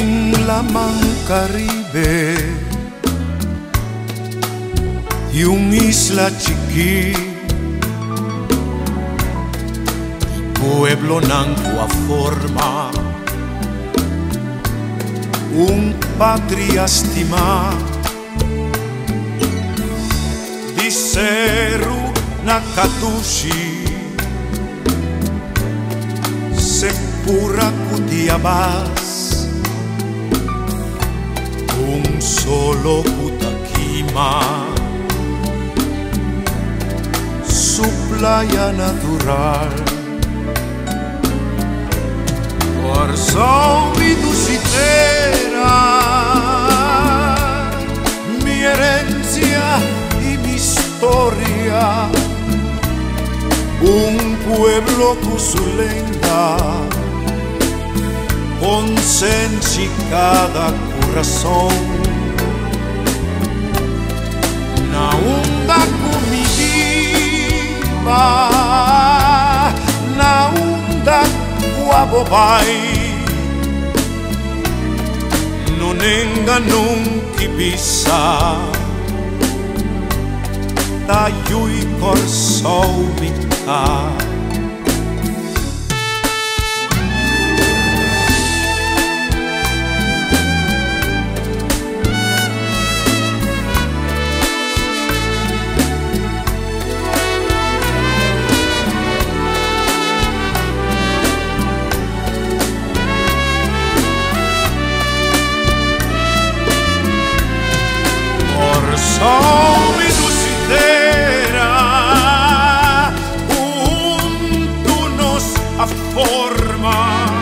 in la man Caribe y un isla chiquí, pueblo nancua forma un patria stima di Seru Nakatushi, seppura Kutiabas, un solo Kutakima, su playa natural. Por mi dulcitera, mi herencia y mi historia, un pueblo cusulenga, con sensi cada corazón, na onda comitiva, na onda guabobai, non enganun kibisa, tayui korsaumika. Mi dulcitera, junto nos forma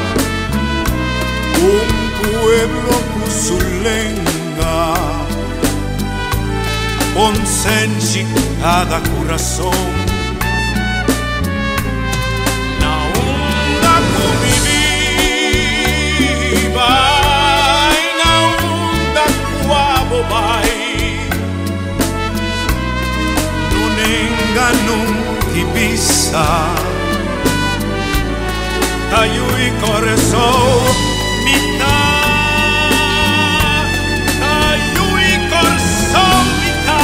un pueblo cusulenga, con sensi cada corazón, na onda comitiva, na onda guabobai, ganun kibisa, tayui korso mita, tayui korso mita,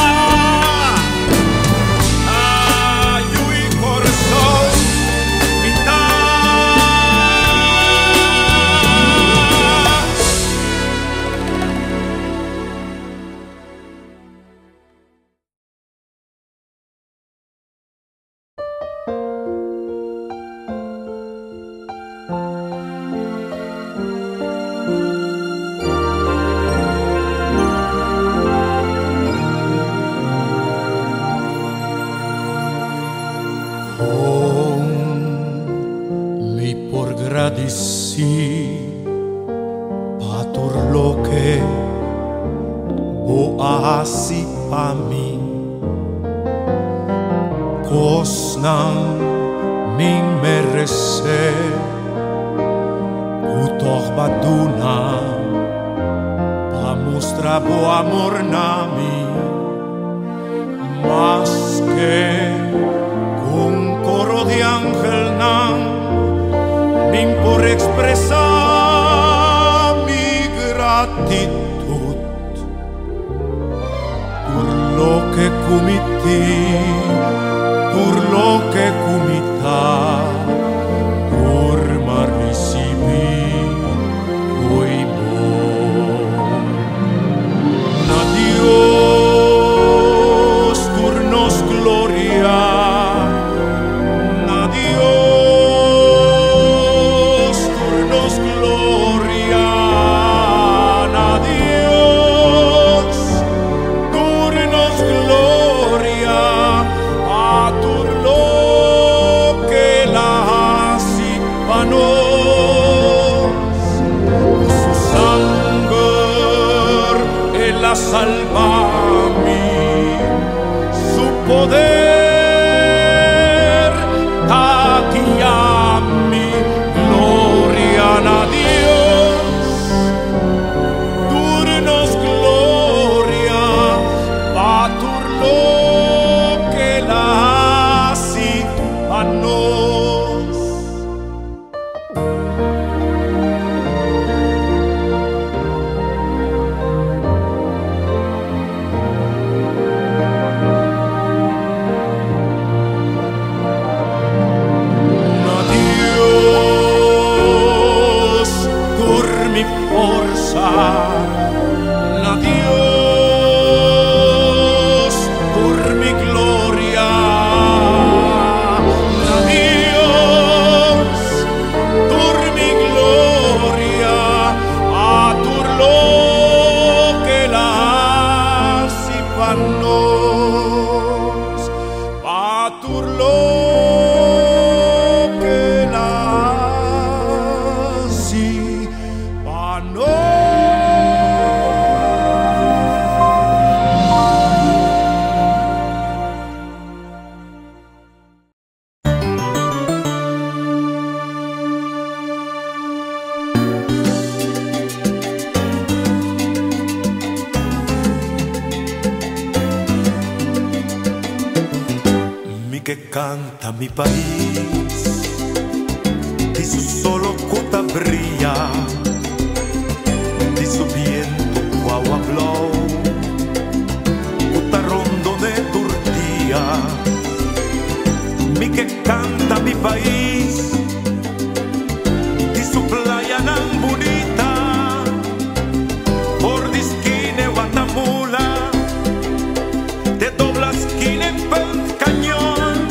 tayui korso mita. Gradisi patur loke boasi pami kosnang ming merese utor baduna pa mostrar bo amor nami, mas que con coro de ángel nam por expresar mi gratitud por lo que cometí, por lo que comita, por mar recibí hoy bon. Na Dios turnos gloria, na Dios gloria, a Dios, turnos gloria, a tu lo que la hace panos, su sangre él la salva a mí, su poder aquí a mí, gloria a Dios, turnos gloria, patur lo que la hace a nos. alzar la Dios por mi gloria, la Dios por mi gloria, a tur lo que la si panos, a tur lo que la si panos. Que canta mi país, di su solo cota brilla, di su viento guagua blow, cota rondo de turtía. Mi que canta mi país, di su playa tan bonita, por di esquina Guatemala, de dobla esquina en cañón.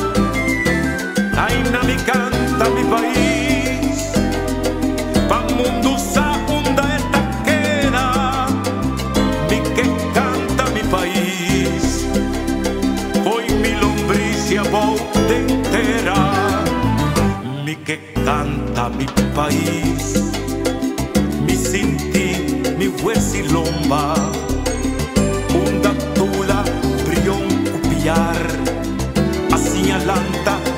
Mi canta mi país, pa' mundo sa hunda esta queda. Mi que canta mi país, hoy mi lombricia bote entera. Mi que canta mi país, mi sinti, mi huesi lomba, hunda tula, brión cupiar, así alanta.